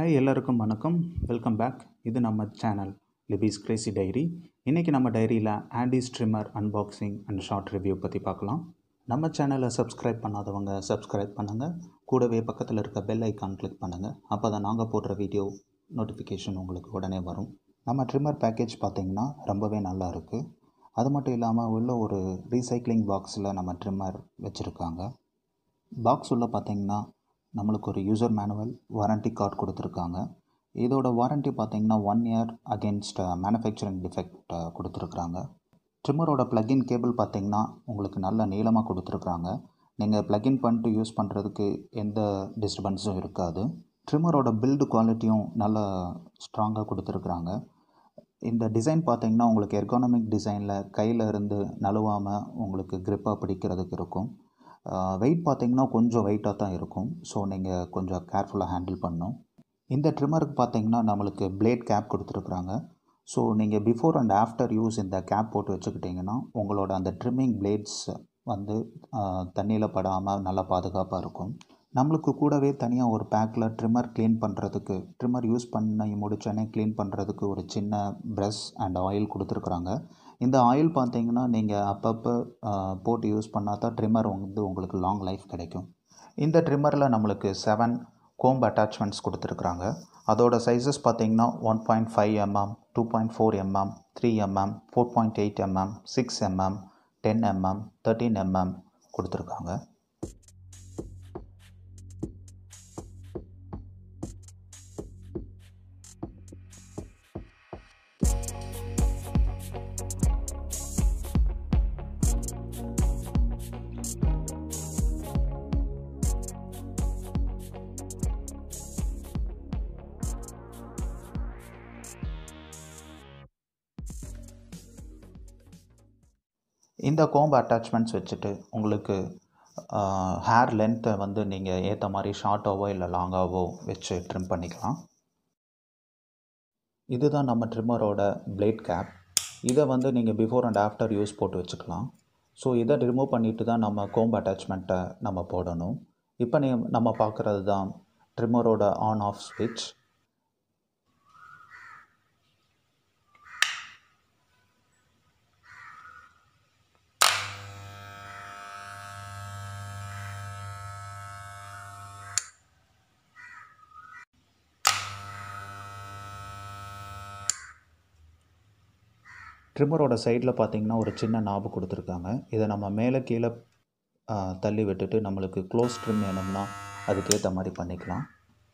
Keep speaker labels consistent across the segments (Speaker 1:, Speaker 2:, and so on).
Speaker 1: Hi எல்லாருக்கும் வணக்கம். Welcome back. இது நம்ம சேனல் லிபிஸ் கிரேசி டைரி. இன்றைக்கி நம்ம டைரியில் Andis trimmer unboxing and short review பற்றி பார்க்கலாம். நம்ம சேனலை சப்ஸ்கிரைப் பண்ணாதவங்க சப்ஸ்கிரைப் பண்ணுங்கள். கூடவே பக்கத்தில் இருக்க பெல் ஐக்கான் கிளிக் பண்ணுங்கள். அப்போ தான் நாங்கள் போடுற வீடியோ நோட்டிஃபிகேஷன் உங்களுக்கு உடனே வரும். நம்ம ட்ரிம்மர் பேக்கேஜ் பார்த்திங்கன்னா ரொம்பவே நல்லா இருக்குது. அது மட்டும் இல்லாமல் உள்ள ஒரு ரீசைக்ளிங் பாக்ஸில் நம்ம ட்ரிம்மர் வச்சுருக்காங்க. பாக்ஸ் உள்ள பார்த்திங்கன்னா நம்மளுக்கு ஒரு யூசர் மேனுவல், வாரண்ட்டி கார்டு கொடுத்துருக்காங்க. இதோட வாரண்ட்டி பார்த்திங்கன்னா 1 year அகென்ஸ்ட் மேனுஃபேக்சரிங் டிஃபெக்ட் கொடுத்துருக்குறாங்க. ட்ரிம்மரோட ப்ளக்இன் கேபிள் பார்த்திங்கன்னா உங்களுக்கு நல்ல நீளமாக கொடுத்துருக்குறாங்க. நீங்கள் ப்ளக்இன் பண்ணிட்டு யூஸ் பண்ணுறதுக்கு எந்த டிஸ்டர்பன்ஸும் இருக்காது. ட்ரிம்மரோட பில்டு குவாலிட்டியும் நல்ல ஸ்ட்ராங்காக கொடுத்துருக்குறாங்க. இந்த டிசைன் பார்த்திங்கன்னா உங்களுக்கு எர்கானமிக் டிசைனில் கையில் இருந்து நழுவாமல் உங்களுக்கு க்ரிப்பாக பிடிக்கிறதுக்கு இருக்கும். வெயிட் பார்த்திங்கன்னா கொஞ்சம் வெயிட்டாக தான் இருக்கும். ஸோ நீங்கள் கொஞ்சம் கேர்ஃபுல்லாக ஹேண்டில் பண்ணணும். இந்த ட்ரிம்மருக்கு பார்த்திங்கன்னா நம்மளுக்கு பிளேட் கேப் கொடுத்துருக்குறாங்க. ஸோ நீங்கள் பிஃபோர் அண்ட் ஆஃப்டர் யூஸ் இந்த கேப் போட்டு வச்சுக்கிட்டிங்கன்னா உங்களோட அந்த ட்ரிம்மிங் பிளேட்ஸ் வந்து தண்ணியில் படாமல் நல்லா பாதுகாப்பாக இருக்கும். நம்மளுக்கு கூடவே தனியாக ஒரு பேக்கில் ட்ரிம்மர் க்ளீன் பண்ணுறதுக்கு, ட்ரிம்மர் யூஸ் பண்ணி முடிச்சோடனே க்ளீன் பண்ணுறதுக்கு ஒரு சின்ன ப்ரஷ் அண்ட் ஆயில் கொடுத்துருக்குறாங்க. இந்த ஆயில் பார்த்திங்கன்னா நீங்கள் அப்பப்போ போட்டு யூஸ் பண்ணால் தான் ட்ரிம்மர் வந்து உங்களுக்கு லாங் லைஃப் கிடைக்கும். இந்த ட்ரிம்மரில் நம்மளுக்கு 7 கோம்ப் அட்டாச்மெண்ட்ஸ் கொடுத்துருக்குறாங்க. அதோட சைஸஸ் பார்த்திங்கன்னா 1.5 mm, 2.4 mm, 3 mm, 4.8 mm, 6 mm, 10 mm, 13 mm கொடுத்துருக்காங்க. இந்த கோம்பு அட்டாச்மெண்ட்ஸ் வச்சுட்டு உங்களுக்கு ஹேர் லென்த்தை வந்து நீங்கள் ஏற்ற மாதிரி ஷார்ட்டாகவோ இல்லை லாங்காகவோ வச்சு ட்ரிம் பண்ணிக்கலாம். இதுதான் நம்ம ட்ரிம்மரோட பிளேட் கேப். இதை வந்து நீங்கள் பிஃபோர் அண்ட் ஆஃப்டர் யூஸ் போட்டு வச்சுக்கலாம். ஸோ இதை ரிமூவ் பண்ணிவிட்டு தான் நம்ம கோம்பு அட்டாச்மெண்ட்டை நம்ம போடணும். இப்போ நம்ம பார்க்குறது தான் ட்ரிம்மரோட ஆன் ஆஃப் ஸ்விட்ச். ட்ரிம்மரோட சைடில் பார்த்திங்கன்னா ஒரு சின்ன நாபு கொடுத்துருக்காங்க. இதை நம்ம மேலே கீழே தள்ளி விட்டுட்டு நம்மளுக்கு க்ளோஸ் ட்ரிம் வேணும்னா அதுக்கேற்ற மாதிரி பண்ணிக்கலாம்.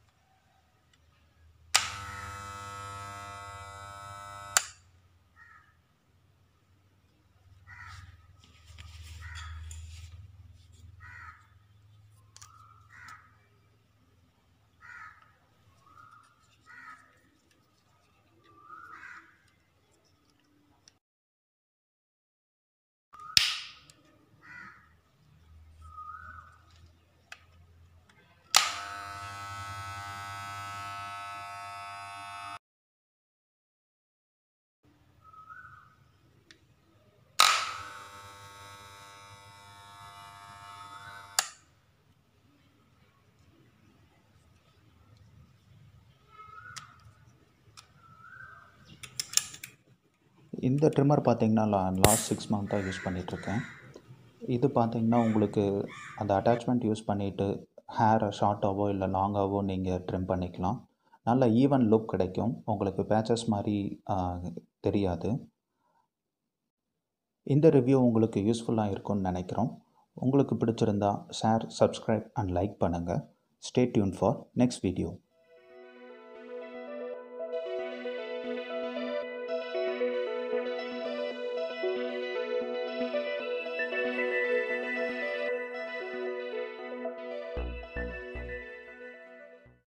Speaker 1: இந்த ட்ரிம்மர் பார்த்திங்கன்னா லாஸ்ட் 6 மந்த்தாக யூஸ் பண்ணிகிட்ருக்கேன். இது பார்த்திங்கன்னா உங்களுக்கு அந்த அட்டாச்மெண்ட் யூஸ் பண்ணிவிட்டு ஹேரை ஷார்ட்டாகவோ இல்லை லாங்காகவோ நீங்கள் ட்ரிம் பண்ணிக்கலாம். நல்ல ஈவன் லுக் கிடைக்கும். உங்களுக்கு பேச்சஸ் மாதிரி தெரியாது. இந்த ரிவ்யூ உங்களுக்கு யூஸ்ஃபுல்லாக இருக்கும்னு நினைக்கிறோம். உங்களுக்கு பிடிச்சிருந்தா ஷேர், சப்ஸ்கிரைப் அண்ட் லைக் பண்ணுங்கள். Stay tuned for next video.